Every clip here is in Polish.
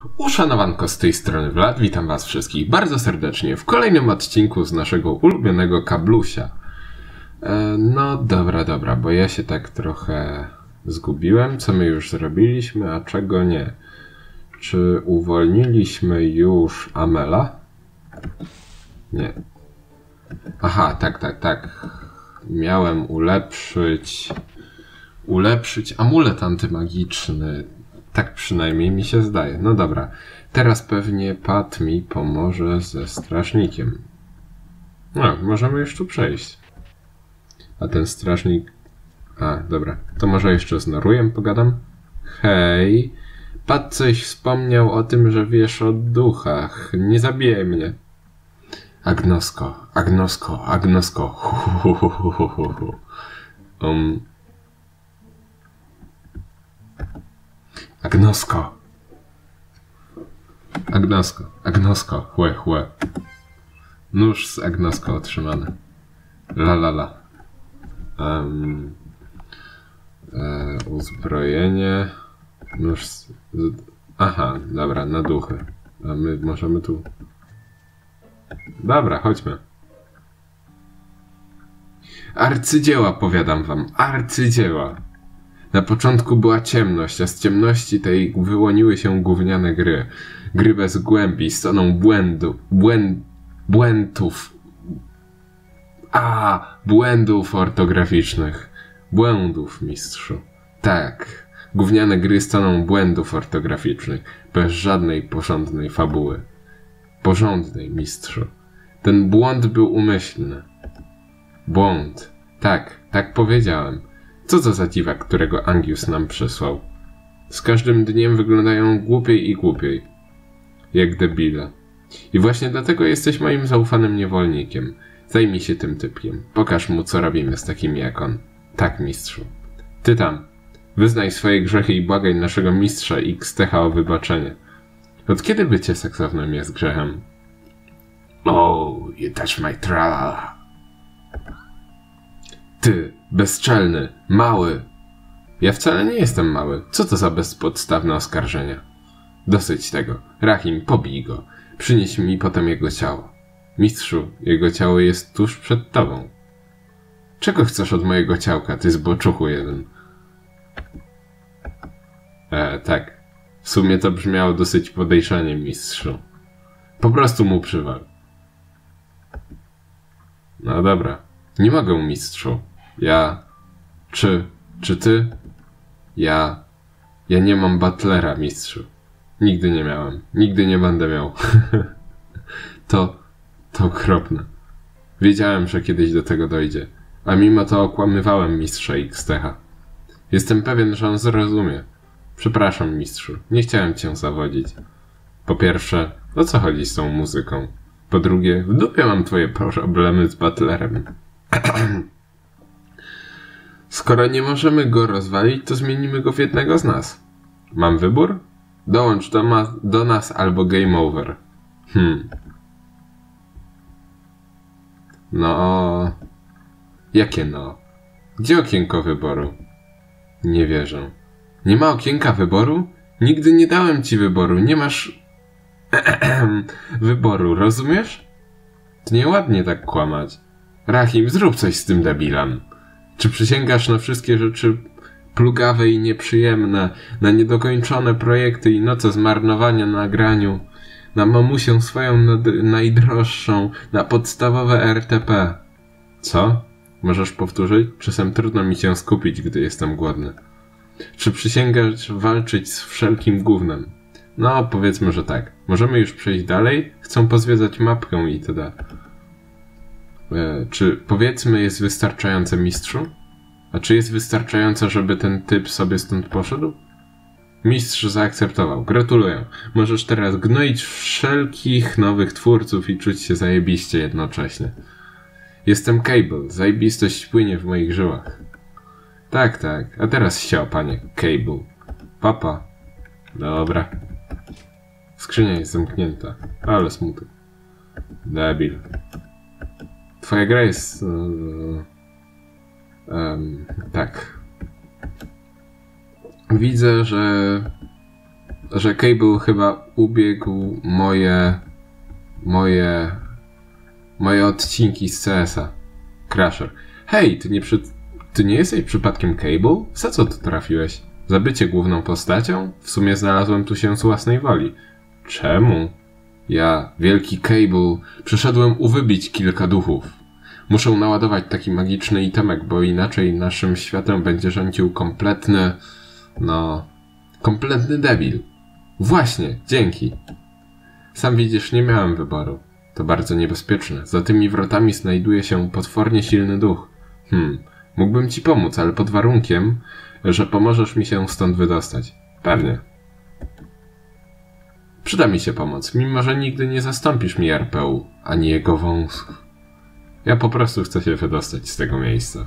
Uszanowanko z tej strony Vlad, witam was wszystkich bardzo serdecznie w kolejnym odcinku z naszego ulubionego kablusia. No dobra, bo ja się tak trochę zgubiłem, co my już zrobiliśmy, a czego nie. Czy uwolniliśmy już Amela? Nie. Aha, tak. Miałem ulepszyć amulet antymagiczny. Tak przynajmniej mi się zdaje. No dobra. Teraz pewnie Pat mi pomoże ze strażnikiem. No, możemy już tu przejść. A ten strażnik... A, dobra. To może jeszcze z Norujem pogadam? Hej. Pat coś wspomniał o tym, że wiesz o duchach. Nie zabijaj mnie. Agnosko. Agnosko, chłe. Nóż z Agnosko otrzymany. Uzbrojenie. Nóż z... Aha, dobra, na duchy. A my możemy tu... Dobra, chodźmy. Arcydzieła, powiadam wam, arcydzieła. Na początku była ciemność, a z ciemności tej wyłoniły się gówniane gry. Gry bez głębi, stoną błędów ortograficznych. Błędów, mistrzu. Tak, gówniane gry stoną błędów ortograficznych, bez żadnej porządnej fabuły. Porządnej, mistrzu. Ten błąd był umyślny. Błąd. Tak powiedziałem. Co to za dziwak, którego Angius nam przysłał? Z każdym dniem wyglądają głupiej i głupiej. Jak debile. I właśnie dlatego jesteś moim zaufanym niewolnikiem. Zajmij się tym typkiem. Pokaż mu, co robimy z takimi jak on. Tak, mistrzu. Ty tam. Wyznaj swoje grzechy i błagaj naszego mistrza XTH o wybaczenie. Od kiedy bycie seksownym jest grzechem? Oh, you touch my tralala. Ty, bezczelny, mały. Ja wcale nie jestem mały. Co to za bezpodstawne oskarżenia? Dosyć tego. Rahim, pobij go. Przynieś mi potem jego ciało. Mistrzu, jego ciało jest tuż przed tobą. Czego chcesz od mojego ciałka, ty zboczuchu jeden? Tak. W sumie to brzmiało dosyć podejrzanie, mistrzu. Po prostu mu przywal. No dobra. Nie mogę, mistrzu. Czy ty? Ja nie mam butlera, mistrzu. Nigdy nie miałem. Nigdy nie będę miał. To okropne. Wiedziałem, że kiedyś do tego dojdzie. A mimo to okłamywałem mistrza XTH. Jestem pewien, że on zrozumie. Przepraszam, mistrzu. Nie chciałem cię zawodzić. Po pierwsze, o co chodzi z tą muzyką? Po drugie, w dupie mam twoje problemy z butlerem. Skoro nie możemy go rozwalić, to zmienimy go w jednego z nas. Mam wybór? Dołącz do nas albo game over. No... Jakie no? Gdzie okienko wyboru? Nie wierzę. Nie ma okienka wyboru? Nigdy nie dałem ci wyboru. Nie masz... wyboru, rozumiesz? To nieładnie tak kłamać. Rahim, zrób coś z tym debilem. Czy przysięgasz na wszystkie rzeczy plugawe i nieprzyjemne, na niedokończone projekty i noce zmarnowania na graniu, na mamusię swoją najdroższą, na podstawowe RTP? Co? Możesz powtórzyć? Czasem trudno mi się skupić, gdy jestem głodny. Czy przysięgasz walczyć z wszelkim gównem? No, powiedzmy, że tak. Możemy już przejść dalej? Chcą pozwiedzać mapkę itd. Czy powiedzmy jest wystarczające, mistrzu? A czy jest wystarczające, żeby ten typ sobie stąd poszedł? Mistrz zaakceptował. Gratuluję. Możesz teraz gnoić wszelkich nowych twórców i czuć się zajebiście jednocześnie. Jestem Cable. Zajebistość płynie w moich żyłach. Tak. A teraz siał, panie Cable. Papa. Dobra. Skrzynia jest zamknięta. Ale smutek. Debil. Twoja gra jest... tak. Widzę, że że Cable chyba ubiegł moje odcinki z CS-a. Crusher. Hej, ty nie jesteś przypadkiem Cable? Za co tu trafiłeś? Za bycie główną postacią? W sumie znalazłem tu się z własnej woli. Czemu? Ja, wielki Cable, przyszedłem uwybić kilka duchów. Muszę naładować taki magiczny itemek, bo inaczej naszym światem będzie rządził kompletny debil. Właśnie, dzięki. Sam widzisz, nie miałem wyboru. To bardzo niebezpieczne. Za tymi wrotami znajduje się potwornie silny duch. Mógłbym ci pomóc, ale pod warunkiem, że pomożesz mi się stąd wydostać. Pewnie. Przyda mi się pomoc, mimo że nigdy nie zastąpisz mi RPU, ani jego wąsów. Ja po prostu chcę się wydostać z tego miejsca.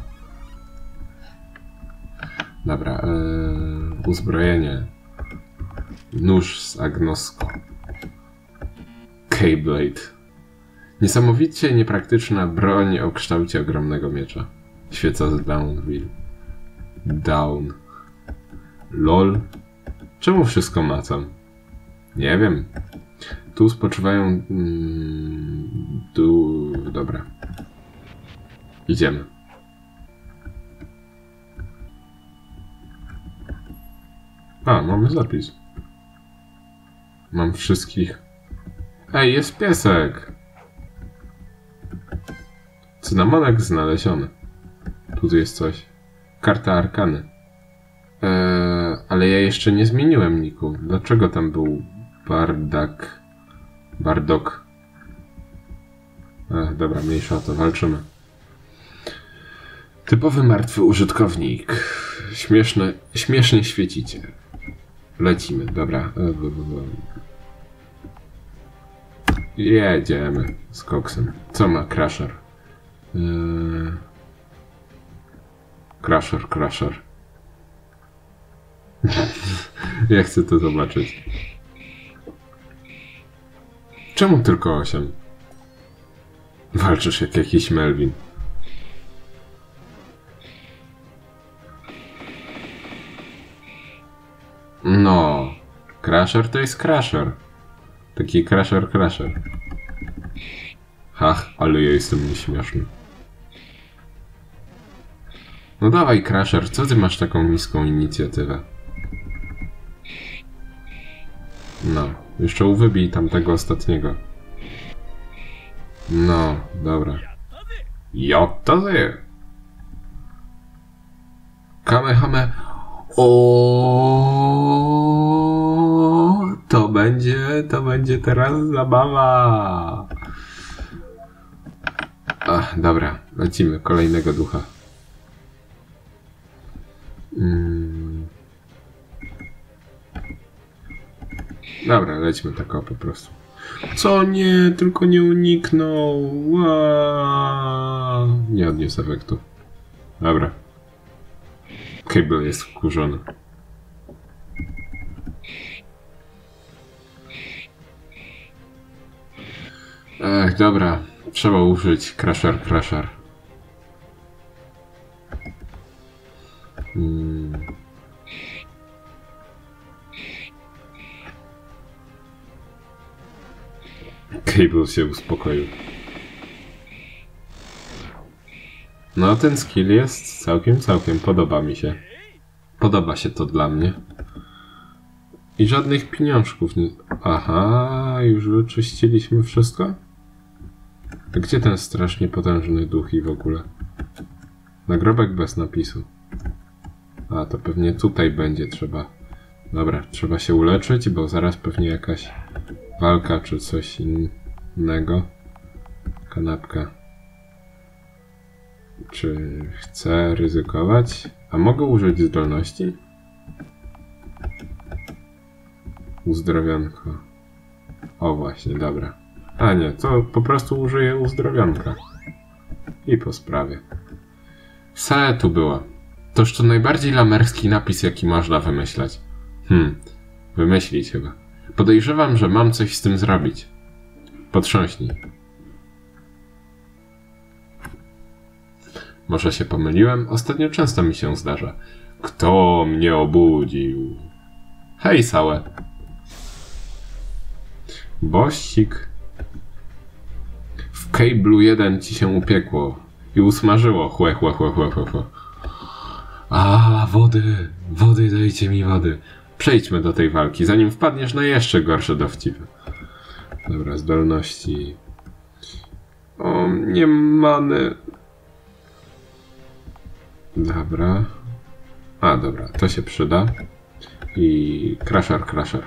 Dobra, uzbrojenie. Nóż z agnoską. Keyblade. Niesamowicie niepraktyczna broń o kształcie ogromnego miecza. Świeca z Downville. Down. LOL. Czemu wszystko macam? Nie wiem. Tu spoczywają... Dobra. Idziemy. A, mamy zapis. Mam wszystkich. Ej, jest piesek! Cynamonek znaleziony. Tu jest coś. Karta arkany. Ale ja jeszcze nie zmieniłem niku. Dlaczego tam był Bardok? Dobra, mniejsza o to, walczymy. Typowy martwy użytkownik. Śmiesznie świecicie. Lecimy, dobra. Jedziemy z koksem. Co ma Crusher? Crusher. Ja chcę to zobaczyć. Czemu tylko 8? Walczysz jak jakiś Melvin. No, Crusher to jest Crusher. Taki Crusher. Ach, ale ja jestem nieśmieszny. No dawaj, Crusher, co ty masz taką niską inicjatywę? No, jeszcze uwybij tamtego ostatniego. No, dobra. Jottazy! Kamehame... To będzie teraz zabawa. Ach, dobra, lecimy. Kolejnego ducha. Dobra, lećmy tak po prostu. Co nie, tylko nie uniknął. Nie odniósł efektu. Dobra. Cable jest wkurzony. Ech, dobra. Trzeba użyć Crusher. Cable się uspokoił. No, ten skill jest całkiem. Podoba mi się. Podoba się to dla mnie. I żadnych pieniążków nie... Aha, już wyczyściliśmy wszystko? To gdzie ten strasznie potężny duch i w ogóle? Nagrobek bez napisu. A, to pewnie tutaj będzie trzeba... Dobra, trzeba się uleczyć, bo zaraz pewnie jakaś walka czy coś innego. Kanapka. Czy chcę ryzykować? A mogę użyć zdolności? Uzdrowionko. O właśnie, dobra. A nie, to po prostu użyję uzdrowionka. I po sprawie. Sale tu była. Toż to najbardziej lamerski napis, jaki można wymyślać. Wymyślić chyba. Podejrzewam, że mam coś z tym zrobić. Potrząśnij. Może się pomyliłem? Ostatnio często mi się zdarza. Kto mnie obudził? Hej, Sałe. Bościk. W Cable'u 1 ci się upiekło i usmażyło. Chłe. A, wody, dajcie mi wody. Przejdźmy do tej walki, zanim wpadniesz na jeszcze gorsze dowcipy. Dobra, zdolności. O, nie many. Dobra. A, dobra, to się przyda. I crusher.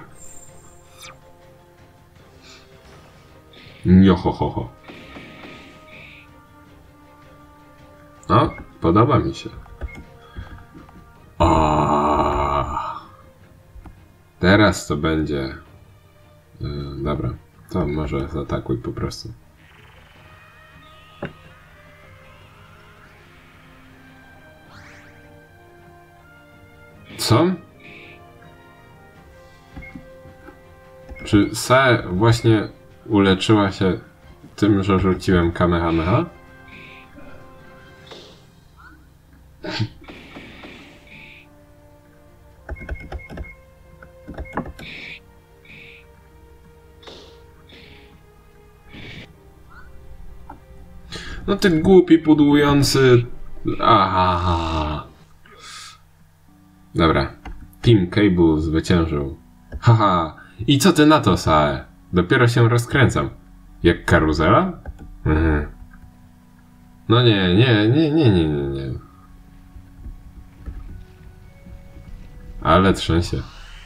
Niohohoho. No, podoba mi się. Teraz to będzie... dobra, to może zaatakuj po prostu. Co? Czy Sae właśnie uleczyła się tym, że rzuciłem Kamehameha? No ty głupi, pudłujący... Aha. Dobra. Team Cable zwyciężył. Haha. I co ty na to, Sae? Dopiero się rozkręcam. Jak karuzela? Mhm. No nie. Ale trzęsie.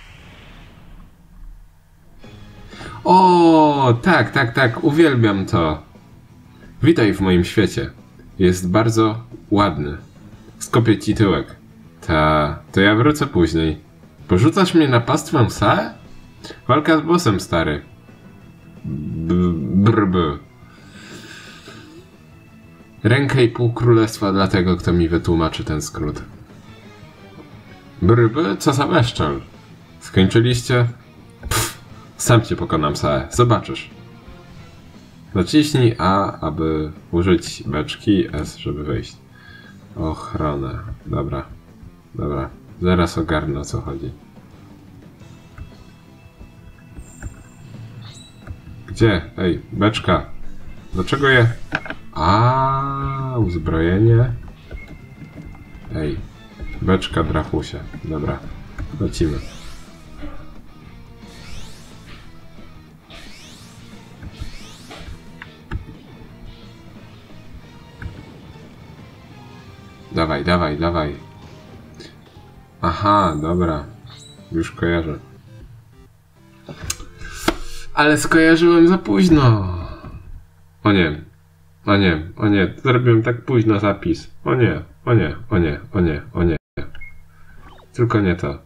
O, tak, uwielbiam to. Witaj w moim świecie. Jest bardzo ładny. Skopię ci tyłek. To ja wrócę później. Porzucasz mnie na pastwę, Sae? Walka z bossem, stary. Rękę i pół królestwa dla tego, kto mi wytłumaczy ten skrót. Co za beszczel? Skończyliście? Pff, sam cię pokonam, Sae. Zobaczysz. Naciśnij A, aby użyć beczki, S, żeby wejść. Ochronę. Dobra. Zaraz ogarnę, o co chodzi. Gdzie? Ej, beczka. Dlaczego je... uzbrojenie. Ej, beczka drafusia. Dobra, lecimy. Dawaj. Aha, dobra. Już kojarzę. Ale skojarzyłem za późno. O nie. Zrobiłem tak późno zapis. O nie. Tylko nie to.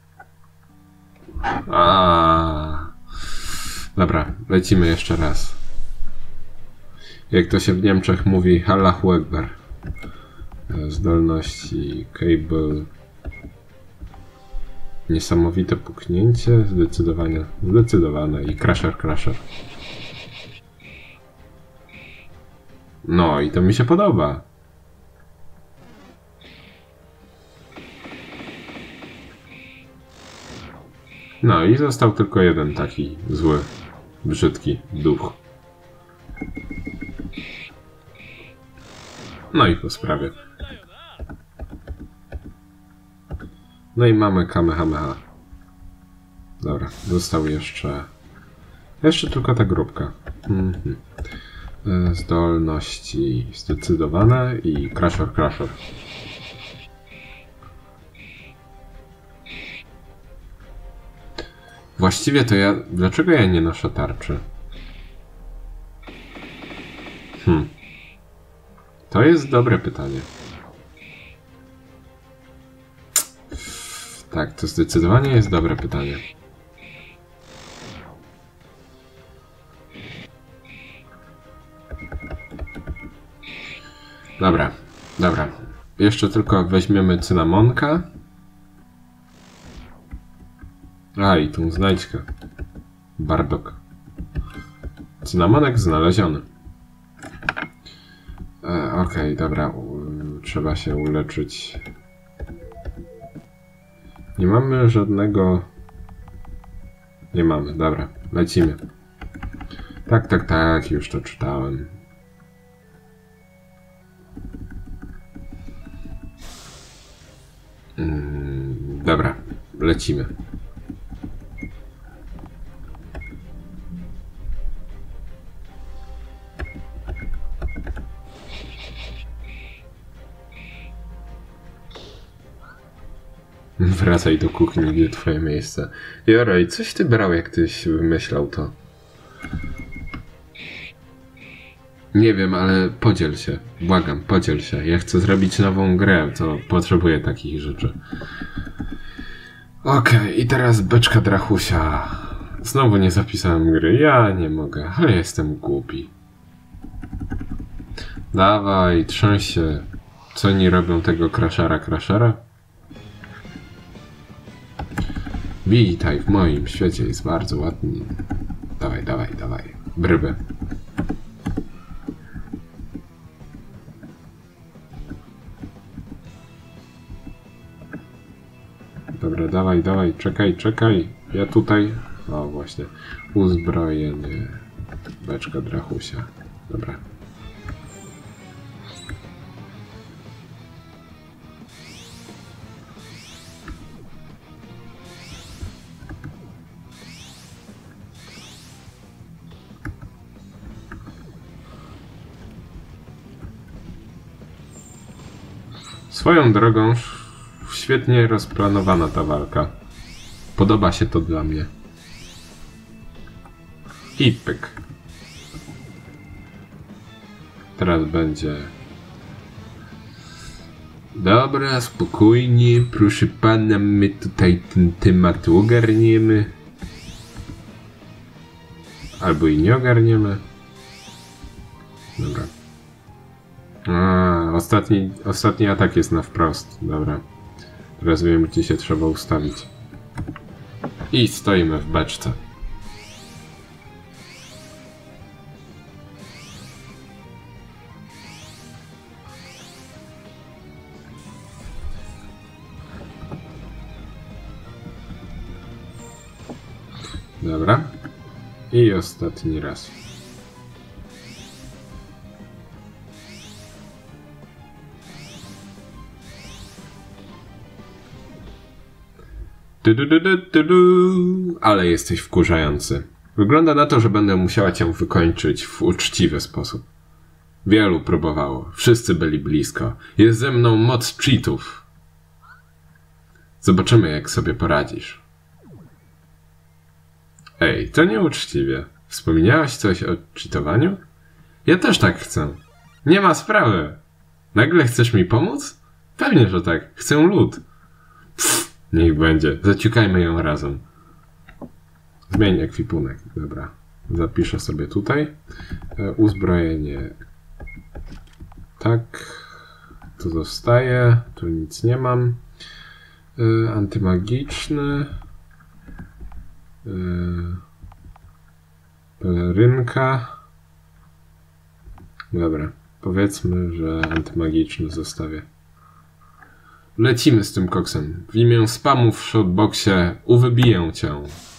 Dobra, lecimy jeszcze raz. Jak to się w Niemczech mówi, Allahu Ekber. Zdolności, Cable. Niesamowite puknięcie, zdecydowane i crusher. No i to mi się podoba. No i został tylko jeden taki zły, brzydki duch. No i po sprawie. No i mamy Kamehameha. Dobra, został jeszcze tylko ta grupka. Zdolności zdecydowane i crusher. Właściwie to dlaczego ja nie noszę tarczy? To jest dobre pytanie. Tak, to zdecydowanie jest dobre pytanie. Dobra. Jeszcze tylko weźmiemy cynamonka. I tą znajdźkę. Bardok. Cynamonek znaleziony. Okej, dobra. Trzeba się uleczyć. Nie mamy żadnego... Nie mamy, dobra. Lecimy. Tak, już to czytałem. Dobra, lecimy. Wracaj do kuchni, gdzie twoje miejsce. Joroj, coś ty brał, jak tyś wymyślał to? Nie wiem, ale podziel się. Błagam, podziel się. Ja chcę zrobić nową grę, to potrzebuję takich rzeczy. Okej, i teraz beczka Drachusia. Znowu nie zapisałem gry. Ja nie mogę, ale jestem głupi. Dawaj, trząś się. Co oni robią tego crashera? Witaj, w moim świecie jest bardzo ładny. Dawaj. Bryby. Dobra, dawaj, czekaj. Ja tutaj... O, właśnie. Uzbrojenie. Beczka Drachusia. Dobra. Swoją drogą, świetnie rozplanowana ta walka. Podoba się to dla mnie. I pyk. Teraz będzie... Dobra, spokojnie, proszę pana, my tutaj ten temat ogarniemy. Albo i nie ogarniemy. Dobra. Ostatni atak jest na wprost. Dobra. Teraz wiem, gdzie się trzeba ustawić. I stoimy w beczce. Dobra. I ostatni raz. Ale jesteś wkurzający. Wygląda na to, że będę musiała cię wykończyć w uczciwy sposób. Wielu próbowało. Wszyscy byli blisko. Jest ze mną moc cheatów. Zobaczymy, jak sobie poradzisz. Ej, to nieuczciwie. Wspomniałaś coś o cheatowaniu? Ja też tak chcę. Nie ma sprawy. Nagle chcesz mi pomóc? Pewnie, że tak. Chcę lód. Pff, niech będzie. Zaciukajmy ją razem. Zmień ekwipunek. Dobra. Zapiszę sobie tutaj. Uzbrojenie. Tak. Tu zostaje. Tu nic nie mam. Antymagiczny. Pelerynka. Dobra. Powiedzmy, że antymagiczny zostawię. Lecimy z tym koksem. W imię spamu w shotboxie uwybiję cię.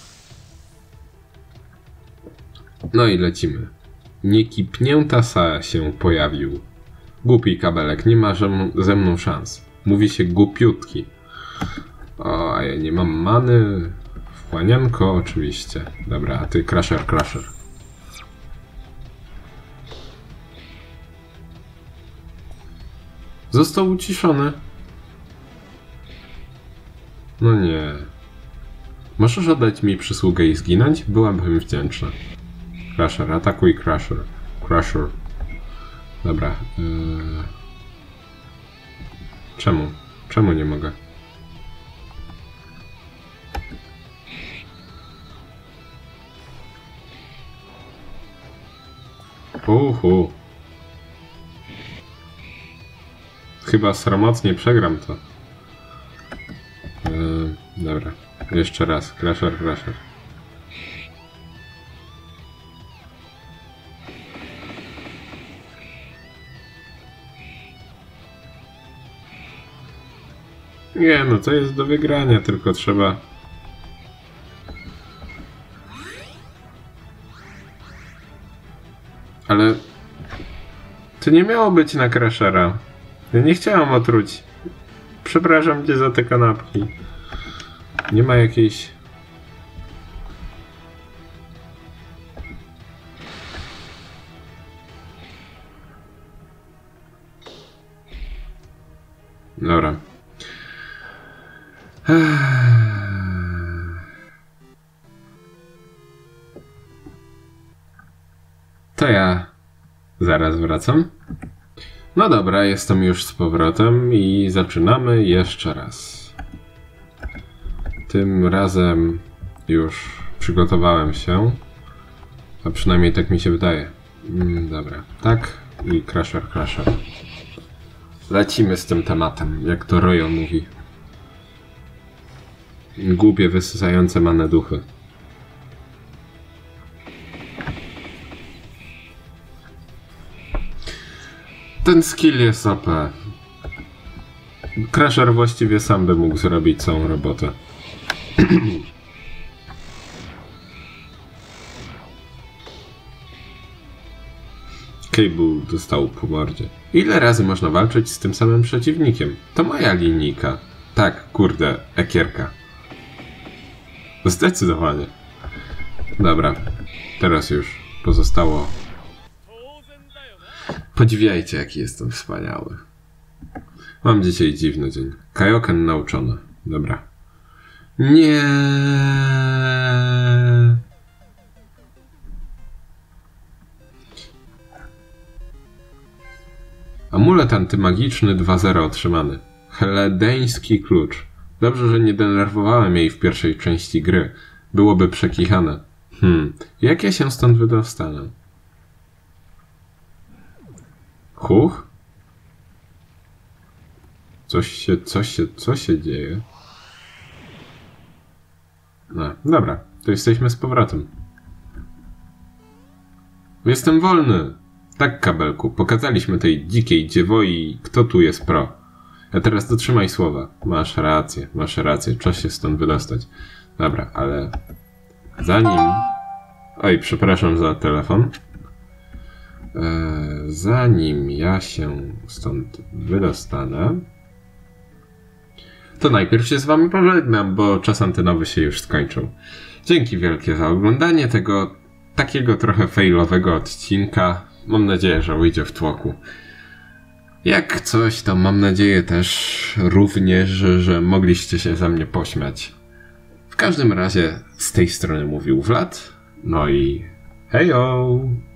No i lecimy. Niekipnięta Sa się pojawił. Głupi kabelek, nie ma ze mną szans. Mówi się głupiutki. O, a ja nie mam many. Wchłanianko oczywiście. Dobra, a ty crasher. Został uciszony. No nie. Możesz oddać mi przysługę i zginąć? Byłabym wdzięczna. Crasher, atakuj Crasher. Dobra. Czemu? Czemu nie mogę? Chyba sromotnie przegram to. Dobra. Jeszcze raz. Crasher. Nie, no to jest do wygrania, tylko trzeba... Ale to nie miało być na Crashera. Ja nie chciałam otruć. Przepraszam cię za te kanapki. Nie ma jakiejś... Dobra. To ja zaraz wracam. No dobra, jestem już z powrotem i zaczynamy jeszcze raz. Tym razem już przygotowałem się. A przynajmniej tak mi się wydaje. Dobra, tak i Crasher. Lecimy z tym tematem, jak to Royo mówi. Głupie, wysysające manę duchy. Ten skill jest OP. Crasher właściwie sam by mógł zrobić całą robotę. Cable dostał po mordzie. Ile razy można walczyć z tym samym przeciwnikiem? To moja linijka. Tak, kurde, ekierka. Zdecydowanie. Dobra, teraz już pozostało... Podziwiajcie, jaki jestem wspaniały. Mam dzisiaj dziwny dzień. Kaioken nauczony. Dobra. Nie. Amulet antymagiczny 2.0 otrzymany. Heledeński klucz. Dobrze, że nie denerwowałem jej w pierwszej części gry. Byłoby przekichane. Jak ja się stąd wydostanę? Huch? Co się dzieje? No, dobra, to jesteśmy z powrotem. Jestem wolny! Tak, kabelku, pokazaliśmy tej dzikiej dziewoi, kto tu jest pro. A teraz dotrzymaj słowa. Masz rację, czas się stąd wydostać. Dobra, ale zanim... Oj, przepraszam za telefon. Zanim ja się stąd wydostanę, to najpierw się z wami pożegnam, bo czas antenowy się już skończył. Dzięki wielkie za oglądanie tego takiego trochę failowego odcinka. Mam nadzieję, że ujdzie w tłoku. Jak coś, to mam nadzieję też również, że mogliście się ze mnie pośmiać. W każdym razie z tej strony mówił Vlad. No i hejo!